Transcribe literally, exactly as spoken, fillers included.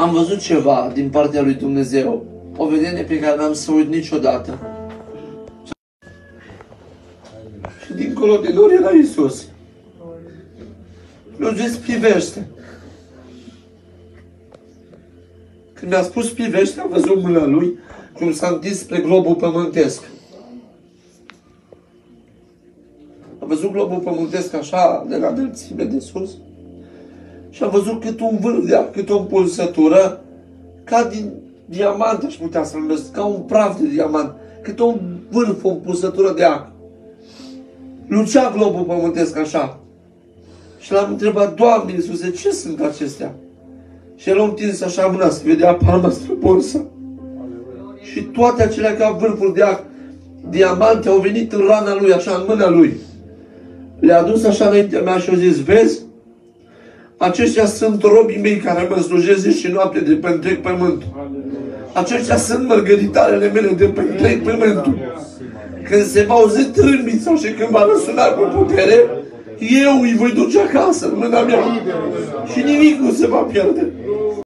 am văzut ceva din partea lui Dumnezeu, o vedenie pe care n-am să uit niciodată. Și dincolo de nori era Iisus. Mi-a zis, privește. Când mi-a spus privește, am văzut mâna lui cum s-a întins spre globul pământesc. Am văzut globul pământesc așa, de la înălțime de sus. Și am văzut cât un vârf de cât o împulsătură, ca din diamant, aș putea să-l numesc, ca un praf de diamant, cât un vârf, o împulsătură de apă. Lucea globul pământesc așa. Și l-am întrebat, Doamne Iisuse, ce sunt acestea? Și el a întins așa mâna, se vedea palma străborsă. Și toate acelea ca vârfuri de diamante au venit în rana lui, așa, în mâna lui. Le-a adus așa înaintea mea și a zis, vezi? Aceștia sunt robii mei care mă slujesc zi și noapte de pe întreg pământul. Aceștia sunt mărgăritarele mele de pe întreg pământul. Când se va auzi trâmbița și când va răsuna cu putere, eu îi voi duce acasă în mâna mea și nimic nu se va pierde.